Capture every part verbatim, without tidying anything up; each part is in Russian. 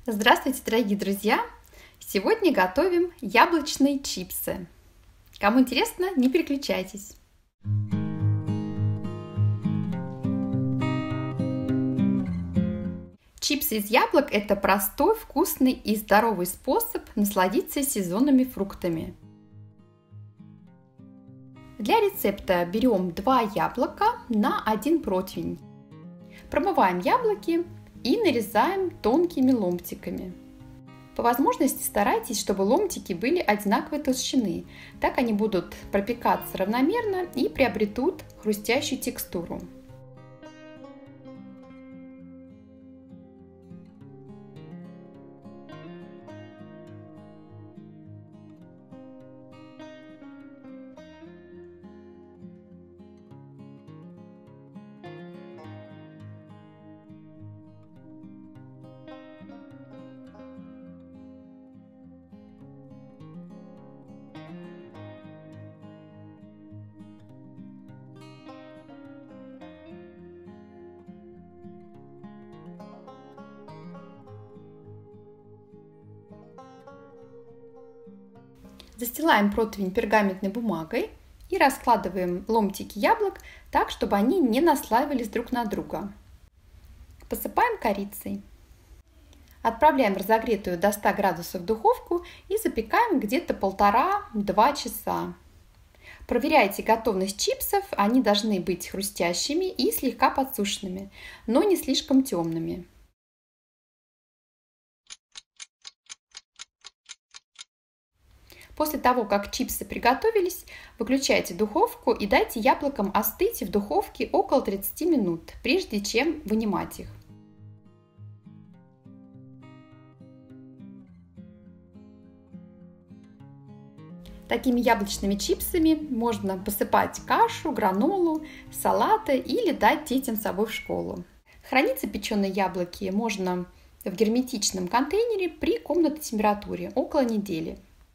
Здравствуйте, дорогие друзья! Сегодня готовим яблочные чипсы. Кому интересно, не переключайтесь. Чипсы из яблок – это простой, вкусный и здоровый способ насладиться сезонными фруктами. Для рецепта берем два яблока на один противень. Промываем яблоки и нарезаем тонкими ломтиками. По возможности старайтесь, чтобы ломтики были одинаковой толщины. Так они будут пропекаться равномерно и приобретут хрустящую текстуру. Застилаем противень пергаментной бумагой и раскладываем ломтики яблок так, чтобы они не наслаивались друг на друга. Посыпаем корицей. Отправляем разогретую до ста градусов духовку и запекаем где-то полтора-два часа. Проверяйте готовность чипсов, они должны быть хрустящими и слегка подсушенными, но не слишком темными. После того, как чипсы приготовились, выключайте духовку и дайте яблокам остыть в духовке около тридцати минут, прежде чем вынимать их. Такими яблочными чипсами можно посыпать кашу, гранолу, салаты или дать детям с собой в школу. Храниться печеные яблоки можно в герметичном контейнере при комнатной температуре около недели.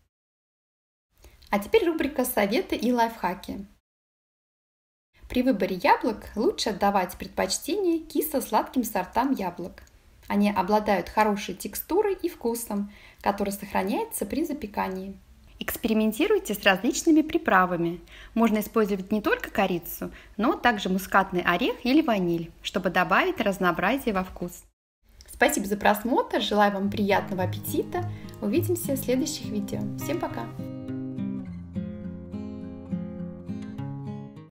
А теперь рубрика «Советы и лайфхаки». При выборе яблок лучше отдавать предпочтение кисло-сладким сортам яблок. Они обладают хорошей текстурой и вкусом, который сохраняется при запекании. Экспериментируйте с различными приправами. Можно использовать не только корицу, но также мускатный орех или ваниль, чтобы добавить разнообразие во вкус. Спасибо за просмотр, желаю вам приятного аппетита. Увидимся в следующих видео. Всем пока!